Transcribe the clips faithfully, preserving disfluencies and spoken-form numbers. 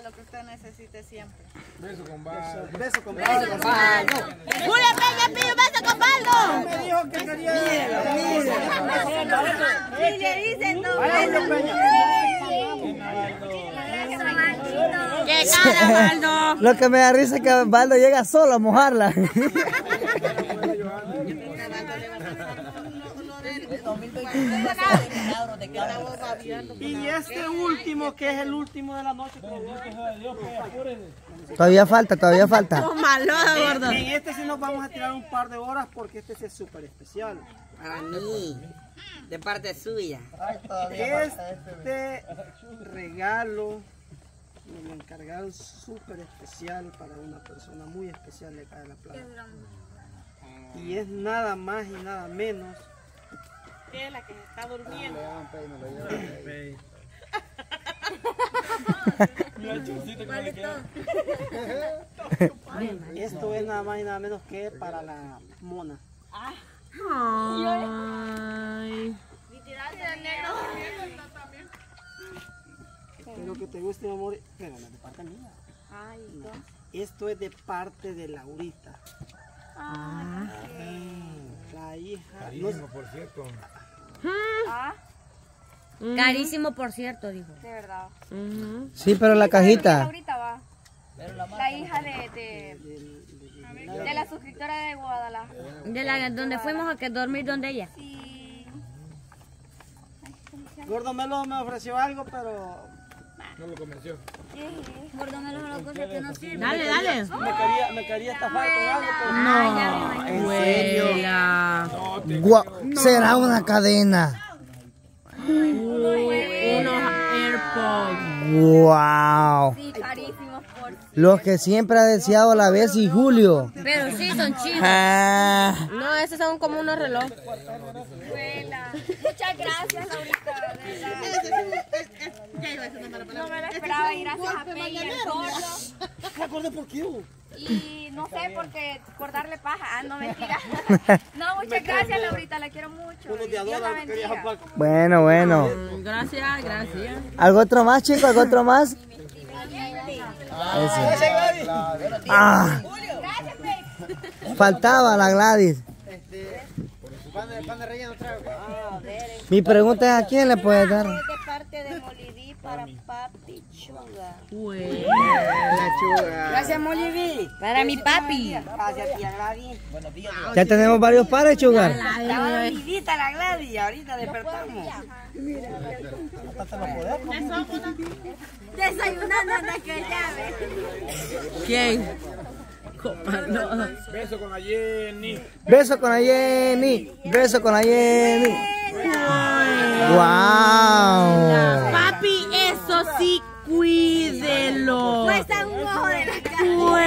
lo que usted necesite siempre. Beso con baldo. Beso con baldo. Julia Peña pide un beso con baldo. Me dijo que quería. Y le dicen no. ¡Qué cara, Baldo! Lo que me da risa es que Baldo llega solo a mojarla. Y este último, que es el último de la noche. Todavía falta, todavía falta. Malo, gordo. En este sí nos vamos a tirar un par de horas porque este sí es súper especial. Para mí, de parte suya. Este regalo me lo encargaron súper especial para una persona muy especial de acá de La Plata. Y es nada más y nada menos ¿Qué es la que está durmiendo? Esto es nada más y nada menos que para la mona. Ay. Espero que te guste, mi amor. Pero no es de parte mía. Ay, no. Esto es de parte de Laurita. Ah, la hija. Carísimo, por cierto. ah, Carísimo, por cierto, dijo. de verdad. Sí, pero la cajita. Ahorita va. La hija de, de, de la suscriptora de Guadalajara. De la donde fuimos a que dormir donde ella. Sí. Gordo Melo me ofreció algo, pero No lo convenció. Gordo me lo cosa que no sirve. Dale, dale. me quería, me quería estafar con algo, pero No, en serio. No, te Gua- Será una cadena. Unos AirPods. Wow. Sí, carísimos por... Los que siempre ha deseado la vez y Julio. Pero sí, son chinos. Ah, No, esos son como unos relojes. Abuela. Muchas gracias, Laurita. de verdad. No me lo esperaba y gracias a Peña, el gordo. ¿te acuerdas por qué? Y no sé, porque por darle paja. Ah, no, mentira. No, muchas gracias, Laurita. La quiero mucho. Uno te Dios la adora, querías bendiga. hablar. bueno, bueno. Gracias, gracias. ¿Algo otro más, chicos? ¿Algo otro más? Ese. Ah, Gracias, Peña. faltaba la Gladys. Mi pregunta es: ¿a quién le puedes dar? De parte de Moliví para Papi Chuga. Gracias, Moliví. Para mi papi. Gracias, tía Gladys. Ya tenemos varios pares, Chugar. Estaba dormidita la Gladys, ahorita despertamos. Desayunando hasta que llame. ¿Quién? Beso con la Jenny. Beso con la Jenny. Beso con la Jenny. Wow. Papi, eso sí, cuídelo. Cuesta un ojo de la cara.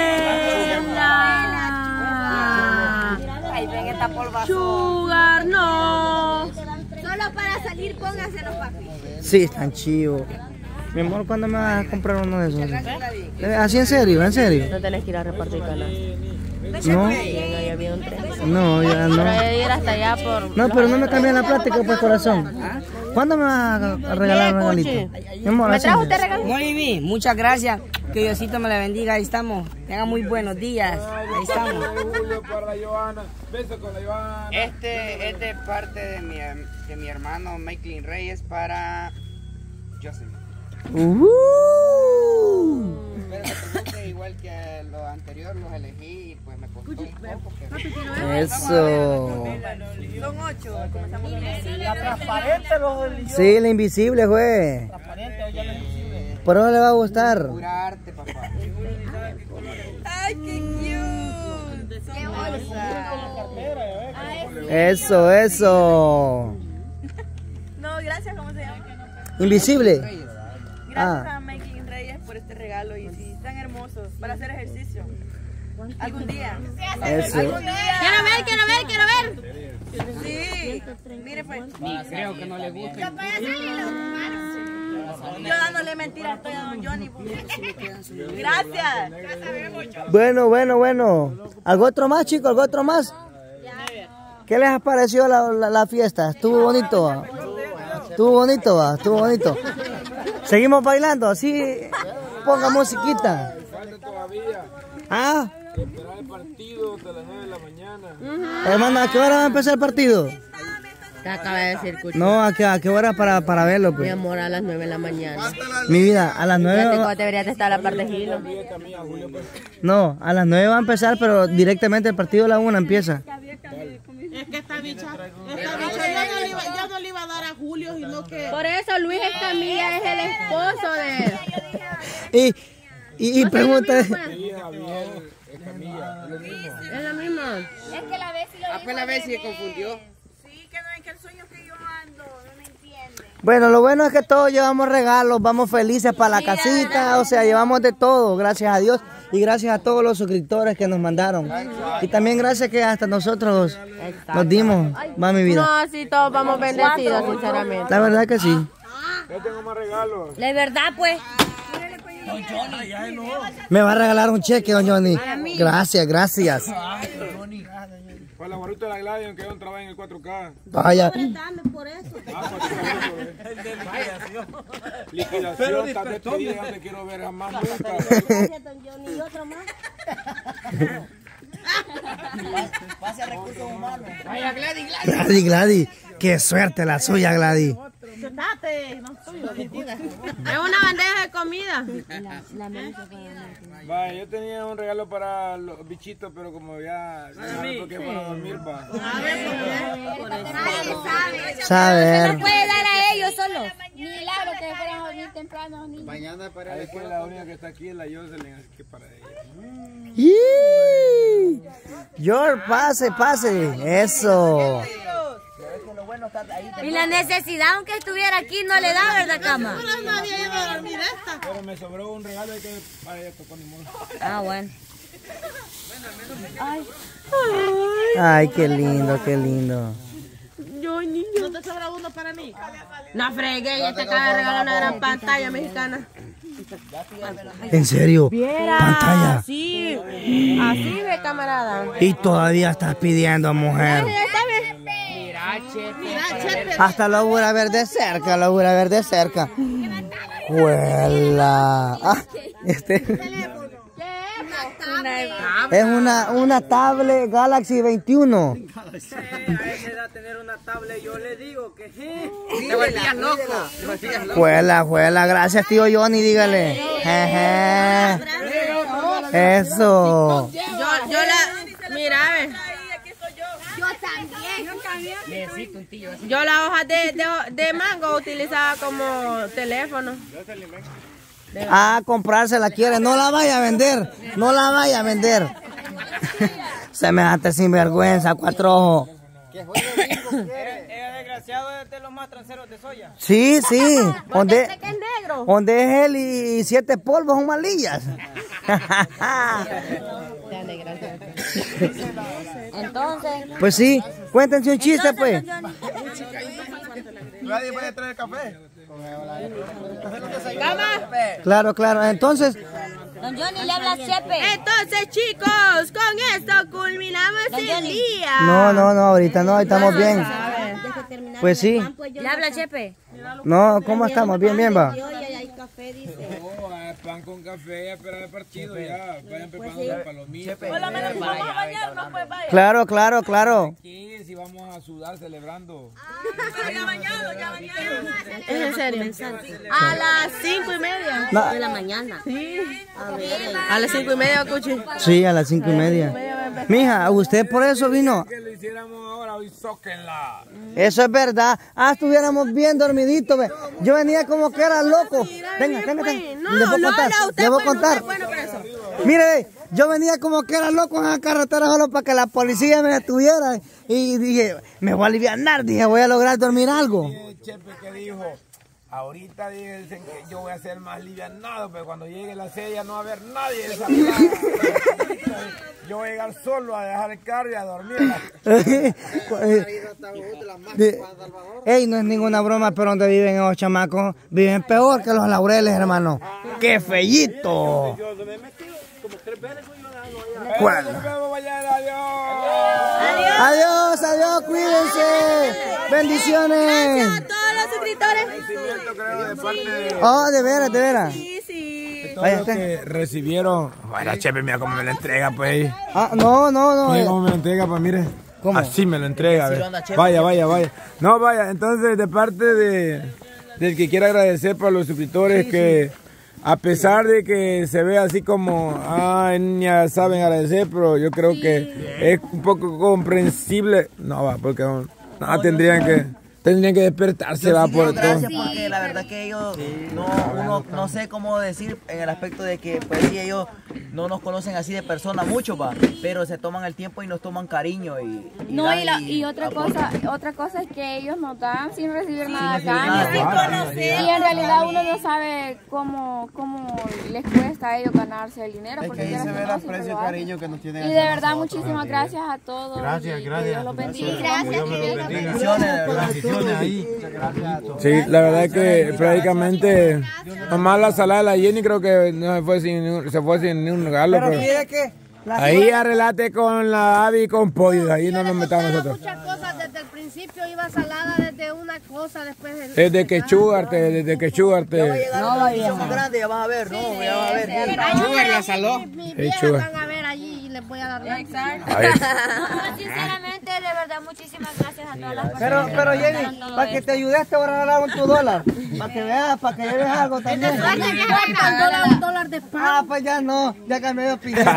Cuela. Ahí ven esta polva. Sugar, no. Solo para salir, pónganse los papi. Sí, están chivos. Mi amor, ¿cuándo me vas a comprar uno de esos? ¿Así en serio? ¿En serio? No tenés que ir a repartir calas. No, Ya había un tren. no, ya no. Pero ir hasta allá por... No, pero no me cambian la plática, pues, corazón. ¿Cuándo me vas a regalar un regalito? Mi amor, ¿Me así. trajo usted regalo? Moliví, muchas gracias. Que Diosito me la bendiga. Ahí estamos. Tengan muy buenos días. Ahí estamos. Julio para la Joana. Beso con la Joana. Este es de parte de mi, de mi hermano Michael Reyes para Joseph. Uh. Pero se pregunte, igual que lo anterior, los elegí y pues me costó un poco. Pero... Eso. Son ocho. La transparente, los del Sí, la invisible, güey. transparente, o ya la invisible. Por eso le va a gustar. Pura arte, papá. Ay, qué cute. Qué bolsa. Eso, eso. No, gracias, ¿cómo se llama? Invisible. Gracias Ah. a Making Reyes por este regalo y sí, tan hermosos para hacer ejercicio. Algún día. Eso. Algún día. Quiero ver, quiero ver, quiero ver. Sí. Mire pues. Ni creo que no le guste. Yo dándole mentiras estoy a don Johnny. Gracias. Bueno, bueno, bueno. ¿Algo otro más, chicos? ¿Algo otro más? ¿Qué les ha parecido la, la, la fiesta? ¿Estuvo bonito? ¿Va? ¿Estuvo bonito? ¿Va? ¿Estuvo bonito? ¿Seguimos bailando? ¿Así? ponga musiquita. Falta todavía. Ah, Esperar el partido hasta las nueve de la mañana. hermano, ¿a qué hora va a empezar el partido? Te acaba de decir, Cuchi. No, ¿a qué, a qué hora para, para verlo? Mi Pues? amor, a las nueve de la mañana. Mi vida, a las nueve... Fíjate va- cómo deberías de estar a la parte de Gilo. No, a las nueve va a empezar, pero directamente el partido a la una empieza. Es que esta bicha, esta bicha ya no, le iba, ya no le iba a dar a Julio, sino que... Por eso Luis Escamilla es el esposo de él. Y, y, y pregunta... Mi hija, bien, es Camilla, es lo mismo. Es lo mismo. Es que la vez sí lo Apenas la vez se confundió. Sí, que no es que el sueño que yo ando, no me entiende. Bueno, lo bueno es que todos llevamos regalos, vamos felices para la casita, o sea, llevamos de todo, gracias a Dios. Y gracias a todos los suscriptores que nos mandaron. Y también gracias que hasta nosotros nos dimos. Va mi vida. No, sí, todos vamos bendecidos, sinceramente. La verdad que sí. Yo tengo más regalos. La verdad, pues. Me va a regalar un cheque, don Johnny. Gracias, gracias. Para la guarrita de la Gladys, aunque yo trabajo en el cuatro K. Vaya. Dame por eso. Ah, pues, liquidación, está despedida, ya no te quiero ver jamás nunca. Gracias, don Johnny. ¿Y otro más? Vaya, Gladys, Gladys. Gladys, Gladys. Qué suerte la suya, Gladys. Date, no tuyo. Es una bandeja de comida. Vaya, yo tenía un regalo para los bichitos, pero como ya no toqué para dormir, va. Saber. No puede dar a ellos solo. Milagro que fueran a dormir temprano, niños. Mañana para Es que la única que está aquí es la Jocelyn, así que para ella. ¡Yee! George, pase, pase. Eso. Y la necesidad, aunque estuviera aquí, no le da, ¿verdad, cama? Nadie iba a dormir esta. Pero me sobró un regalo y que para ella tocó ni modo. Ah, bueno. Ay, qué lindo, qué lindo. ¿No te sobra uno para mí? No fregué, ya te acaba de regalar una gran pantalla mexicana. ¿En serio? Pantalla. Sí, así ve, camarada. Y todavía estás pidiendo, mujer. Mira, Chepe. Hasta lo voy a ver de cerca, lo voy a ver de cerca. ¡Huela! Ah, este es una, una tablet Galaxy veintiuno. tener una tablet, yo le digo que Te volvías loco. Te volvías loco. ¡Huela, huela! Gracias, tío Johnny, dígale. Jeje. Eso. Yo, yo la, mira, a ver. Yo también. Necesito un tío. Yo la hoja de, de, de mango utilizaba como teléfono. Ah, comprársela quiere. No la vaya a vender. No la vaya a vender. Semejante sinvergüenza, cuatro ojos. es desgraciado de los más tranceros de soya. Sí, sí. Donde, que es negro. donde es él y siete polvos son malillas. Entonces, Pues sí. Cuéntense un chiste, pues. Nadie puede traer café. Claro, claro. Entonces, don Johnny le habla a Chepe. Entonces, chicos, con esto culminamos el día. no, no, no, ahorita no, estamos bien. Pues sí. Le habla a Chepe. No, ¿cómo estamos? Bien, bien, va. No, ah, pan con café, esperar el partido ya. Vayan preparando las palomitas. Claro, claro, claro. Aquí, si vamos a sudar celebrando. ¿Es en serio? A las cinco y media. No, De la mañana. A las cinco y media, Cuchi. sí, a las cinco y media. Mija, usted por eso vino. Que le hiciéramos ahora, hoy zóquenla. Eso es verdad. Ah, estuviéramos bien dormiditos. Ve. Yo venía como que era loco. Venga, venga, venga. No, Les voy a no, contar. no, usted Les voy a bueno, contar. usted bueno por eso. Mire, ve, yo venía como que era loco en la carretera solo para que la policía me detuviera. Y dije, me voy a alivianar. Dije, voy a lograr dormir algo. Y Chepe que dijo, ahorita dicen que yo voy a ser más livianado, pero cuando llegue la serie no va a haber nadie de esa plaza. Yo voy a llegar solo a dejar el carro y a dormir. De- Ey, no es ninguna broma, pero donde viven esos chamacos, viven peor que los laureles, hermano. ¡Qué fellito! Bueno. Nos vemos mañana, adiós. Adiós, adiós, cuídense. Bendiciones. A todos los suscriptores. Agradecimiento, creo, de parte de... Oh, de veras, de veras. Sí, sí. todos los que recibieron. Bueno, chepe, mira cómo me lo entrega, pues. Ah, no, no, no. Mira cómo me lo entrega, pues, mire. ¿Cómo? Así me lo entrega, ve. Vaya, vaya, vaya. No, vaya, entonces, de parte de del que quiera agradecer para los suscriptores sí, que, sí. a pesar de que se ve así como, ay, ya saben agradecer, pero yo creo sí. que es un poco comprensible. No, va, porque no, no, tendrían que... Tendrían que despertarse, va, por todo. Gracias, porque la verdad que ellos, no, uno, no sé cómo decir en el aspecto de que, pues sí, ellos no nos conocen así de persona mucho, va, pero se toman el tiempo y nos toman cariño. Y, y no, y, la, y otra cosa otra cosa es que ellos nos dan sin recibir sí, nada a cambio. Y en realidad uno no sabe cómo, cómo les cuesta a ellos ganarse el dinero. Es porque que ahí se ve el aprecio y cariño que nos tienen. Y de verdad, nosotros, muchísimas gracias a todos. Gracias, gracias. Que Dios los bendiga. Gracias. Bendiciones. Ahí. Sí, la verdad es que prácticamente nomás la salada de la Jenny creo que no se fue sin, se fue sin ni un regalo. Pero mire que ahí arreglate con la Abby y con pollo, ahí no nos metamos nosotros. Muchas cosas desde el principio iba salada desde una cosa después de... Desde que chugarte, desde que chugarte. Ya va a llegar no, una edición más grande, ya vas a ver, no, sí, ya vas a ver. Sugar la saló. Mis hey, viejas van a ver allí y les voy a dar la exacto. Sinceramente, de verdad, muchísimas gracias a todas las personas. Pero, pero Jenny, para que te ayudes te voy a regalar un tu dólar. Para que veas, para que lleves algo también. Un dólar de pan. Ah, pues ya no, ya cambié de opinión.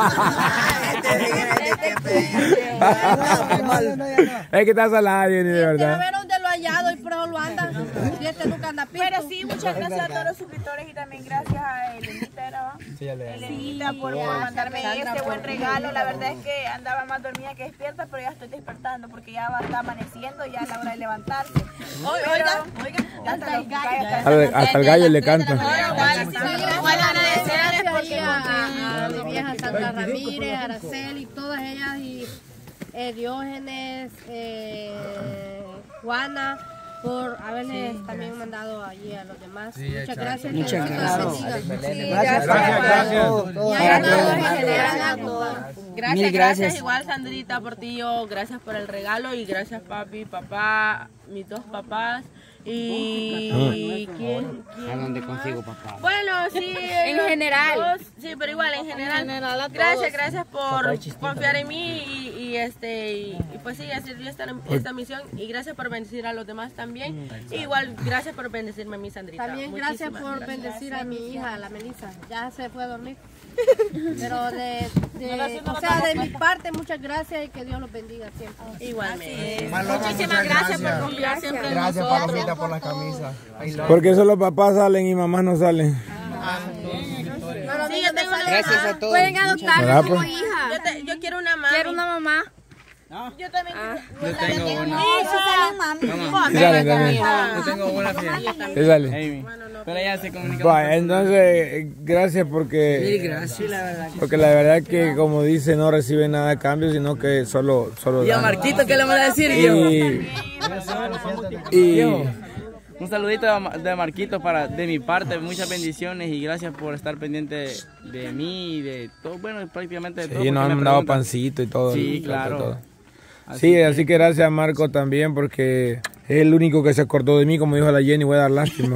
Es que está salada, Jenny, de verdad. A ver dónde lo hallado y por lo anda. Y este nunca anda pico. Pero sí, muchas gracias a todos los suscriptores y también gracias a Elenita, sí, Elenita por, por mandarme este buen regalo. La verdad es que andaba más dormida que despierta, pero ya estoy despertando porque ya va a estar amaneciendo, ya es la hora de levantarse. Oiga, oiga, hasta el gallo. Hasta el gallo le canta. Igual agradecerles porque a mi vieja Sandra Ramírez, Araceli, todas ellas y eh, Diógenes, eh, Juana, por haberles también mandado allí a los demás. Sí, muchas gracias. Muchas gracias. Gracias, gracias. Mil gracias. Igual, Sandrita Portillo, gracias por el regalo y gracias, papi, papá, mis dos papás. Y ¿quién, quién ¿a dónde consigo papá? Bueno, sí, en general. Dos, sí, pero igual en general. En general gracias, gracias por confiar en mí y, y este y, y pues sí, hacer esta, esta misión y gracias por bendecir a los demás también. Y igual gracias por bendecirme a mi Sandrita. También gracias por gracias. bendecir a mi hija, la Melissa. Ya se fue a dormir. Pero de, de, no, no, o sea, de mi parte, muchas gracias y que Dios los bendiga siempre. Igualmente. Muchísimas gracias, gracias por confiar siempre en nosotros. Gracias, Palomita, por las camisas. Porque solo papás salen y mamás no salen. Ah, sí, yo tengo una gracias mamá. A todos. Pueden adoptarme como pues? hija. Yo, te, yo quiero una mamá. Quiero una mamá. ¿No? Yo también ah, yo yo tengo tengo una. Sí, salen también. Yo tengo una sí sale. Amy. Pero ella se comunica. Bueno, entonces, gracias porque... Sí, gracias. La verdad que porque la verdad que, como dice, no recibe nada a cambio, sino que solo... solo y a Marquito, ¿qué le van a decir? Y... y, y un saludito de Marquito para, de mi parte, muchas bendiciones y gracias por estar pendiente de mí y de todo, bueno, prácticamente de todo. Sí, nos han dado pancito y todo. Sí, claro. Todo. Así sí, que... así que gracias a Marco también porque es el único que se acordó de mí, como dijo la Jenny, voy a dar lástima.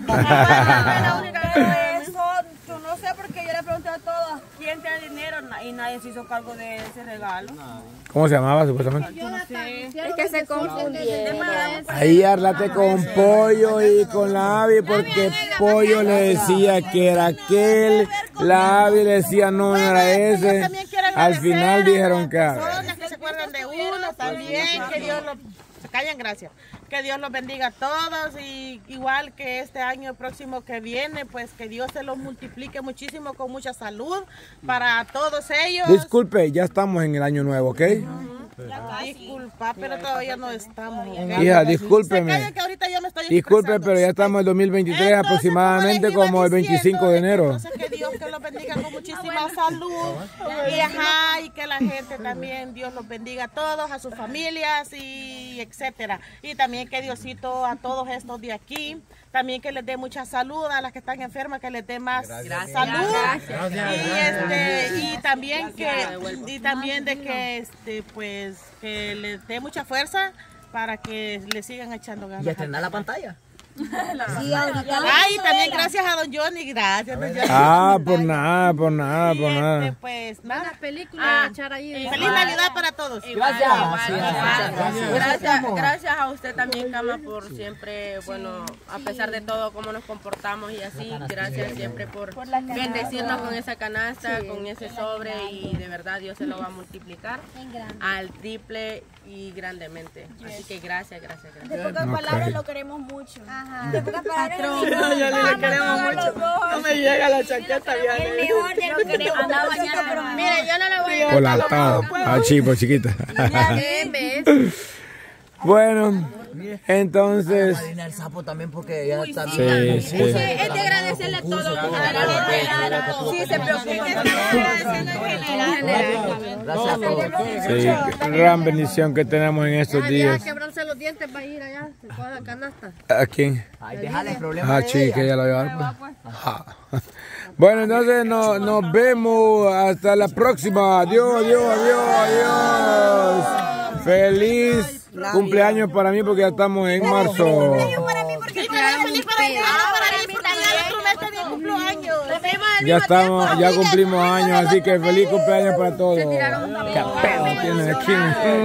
La única que eso, yo no sé porque yo le pregunté a todos quién tiene dinero y nadie se hizo cargo de ese regalo. ¿Cómo se llamaba supuestamente? Yo no sé. Es que se confundieron. Ahí hablate con Pollo y con la Abby porque Pollo le decía que era aquel, la Abby le decía no, no era ese. Al final dijeron que era. Que se acuerdan de uno también, que Dios los... Se callan, gracias. Que Dios los bendiga a todos y igual que este año próximo que viene, pues que Dios se los multiplique muchísimo con mucha salud para todos ellos. Disculpe, ya estamos en el año nuevo, ¿ok? Uh-huh. Disculpa, pero todavía no estamos. Hija, discúlpeme. Que ahorita yo me estoy Disculpe, pero ya estamos en el dos mil veintitrés, entonces, aproximadamente como, como el veinticinco de enero. Entonces que Dios que los bendiga con muchísima salud y, ajá, y que la gente también, Dios los bendiga a todos, a sus familias y etcétera. Y también que Diosito a todos estos de aquí, también que les dé mucha salud a las que están enfermas, que les dé más gracias. salud. Gracias. Y, este, y también que y también de que este pues que les dé mucha fuerza para que le sigan echando ganas. ¿Y estrenar la pantalla? Sí, ahorita. Ay, también gracias a don Johnny, gracias don Johnny. Ah, por nada, por nada, por Y nada. este, pues nada. película Ah, echar ahí. Feliz Navidad para todos. Gracias. Gracias, gracias, gracias a usted también, Cama, por siempre, bueno, a pesar de todo, cómo nos comportamos y así, gracias siempre por bendecirnos con esa canasta, con ese sobre y de verdad Dios se lo va a multiplicar al triple y grandemente. Así que gracias, gracias, gracias. De pocas palabras lo queremos mucho. Ajá. De pocas palabras Patrón. lo No, yo queremos le queremos mucho. No me llega la chaqueta, ya. El mejor de lo queremos. Anda mañana. Mire, yo no le voy a Por la altada. Ah, chico, chiquita. Bueno, entonces. El sapo también porque ya está Sí, bien. sí. Es de agradecerle todo. Sí, se preocupa. Gracias a todos. Sí, gran bendición que tenemos en estos días. Quebrarse los dientes para ir allá, con la canasta. ¿A quién? Ay, déjale el problema. Ah, sí, que ella lo va a llevar. Pues. Ajá. Bueno, entonces no, nos vemos hasta la próxima. Adiós, adiós, adiós, adiós. Feliz cumpleaños para mí porque ya estamos en marzo. Ya estamos, ya cumplimos años, así que feliz cumpleaños para todos. ¿Qué pedo tiene aquí?